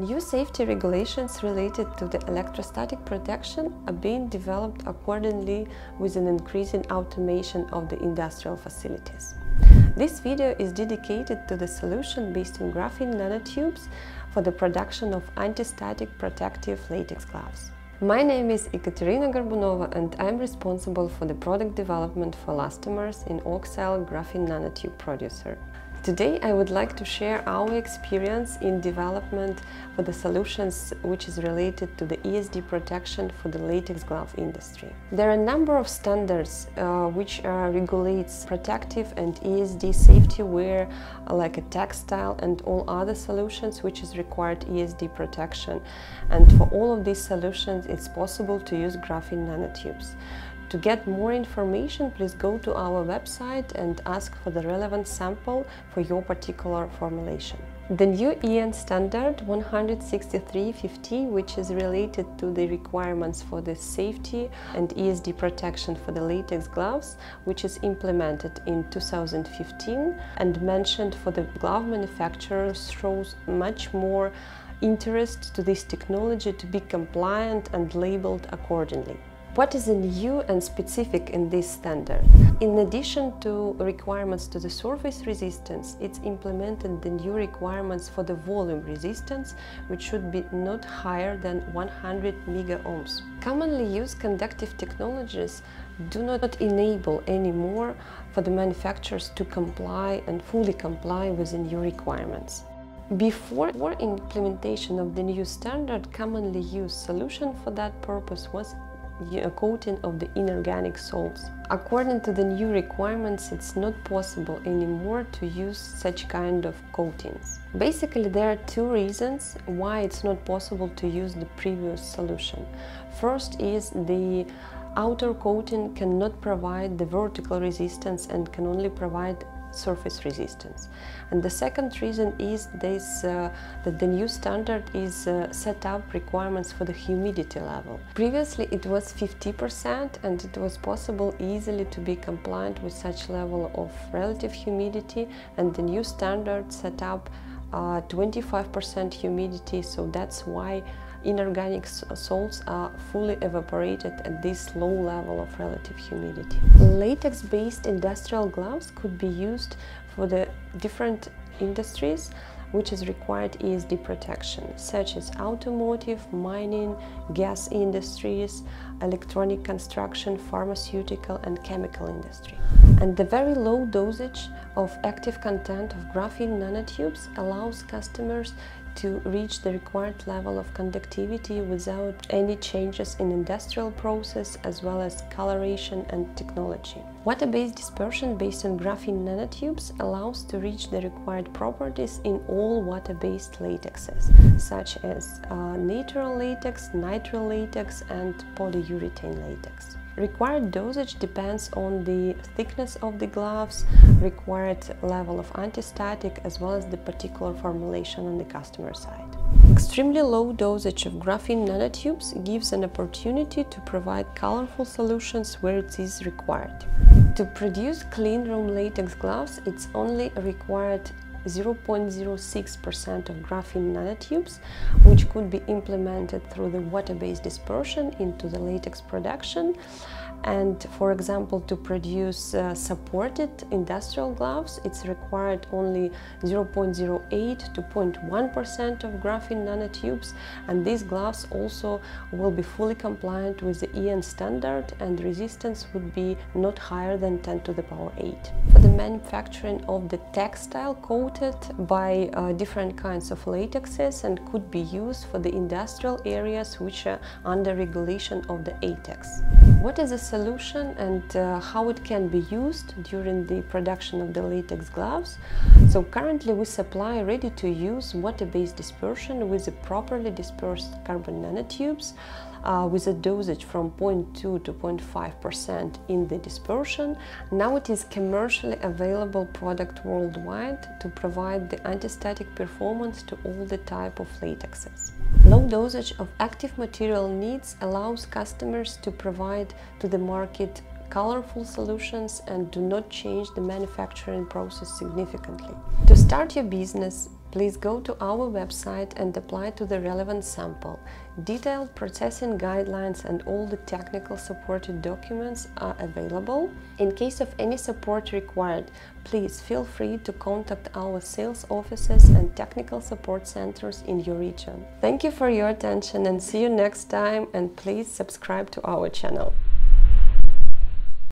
New safety regulations related to the electrostatic protection are being developed accordingly with an increasing automation of the industrial facilities. This video is dedicated to the solution based on graphene nanotubes for the production of anti-static protective latex gloves. My name is Ekaterina Gorbunova and I'm responsible for the product development for elastomers in TEXTILE graphene nanotube producer. Today I would like to share our experience in development for the solutions which is related to the ESD protection for the latex glove industry. There are a number of standards which regulates protective and ESD safety wear like a TEXTILE and all other solutions which is required ESD protection, and for all of these solutions it's possible to use graphene nanotubes. To get more information, please go to our website and ask for the relevant sample for your particular formulation. The new EN standard 16350, which is related to the requirements for the safety and ESD protection for the latex gloves, which is implemented in 2015 and mentioned for the glove manufacturers, shows much more interest to this technology to be compliant and labeled accordingly. What is new and specific in this standard? In addition to requirements to the surface resistance, it's implemented the new requirements for the volume resistance, which should be not higher than 100 megaohms. Commonly used conductive technologies do not enable anymore for the manufacturers to comply and fully comply with the new requirements. Before implementation of the new standard, commonly used solution for that purpose was a coating of the inorganic salts. According to the new requirements, it's not possible anymore to use such kind of coatings. Basically, there are two reasons why it's not possible to use the previous solution. First is the outer coating cannot provide the vertical resistance and can only provide surface resistance. And the second reason is this, that the new standard is set up requirements for the humidity level. Previously it was 50% and it was possible easily to be compliant with such level of relative humidity, and the new standard set up 25% humidity, so that's why inorganic salts are fully evaporated at this low level of relative humidity. Latex-based industrial gloves could be used for the different industries which is required ESD protection, such as automotive, mining, gas industries, electronic construction, pharmaceutical and chemical industry. And the very low dosage of active content of graphene nanotubes allows customers to reach the required level of conductivity without any changes in industrial process as well as coloration and technology. Water-based dispersion based on graphene nanotubes allows to reach the required properties in all water-based latexes, such as NITRILE latex, NITRILE latex and polyurethane latex. Required dosage depends on the thickness of the gloves, required level of antistatic, as well as the particular formulation on the customer side. Extremely low dosage of graphene nanotubes gives an opportunity to provide colorful solutions where it is required. To produce cleanroom latex gloves, it's only required 0.06% of graphene nanotubes, which could be implemented through the water-based dispersion into the latex production. And for example, to produce supported industrial gloves, it's required only 0.08 to 0.1% of graphene nanotubes, and these gloves also will be fully compliant with the EN standard, and resistance would be not higher than 10 to the power 8. For the manufacturing of the textile coated by different kinds of latexes and could be used for the industrial areas which are under regulation of the ATEX. What is the solution and how it can be used during the production of the latex gloves? So currently we supply ready-to-use water-based dispersion with the properly dispersed carbon nanotubes with a dosage from 0.2 to 0.5% in the dispersion. Now it is commercially available product worldwide to provide the anti-static performance to all the type of latexes. Low dosage of active material needs allows customers to provide to the market colorful solutions and do not change the manufacturing process significantly. To start your business, please go to our website and apply to the relevant sample. Detailed processing guidelines and all the technical supported documents are available. In case of any support required, please feel free to contact our sales offices and technical support centers in your region. Thank you for your attention and see you next time, and please subscribe to our channel.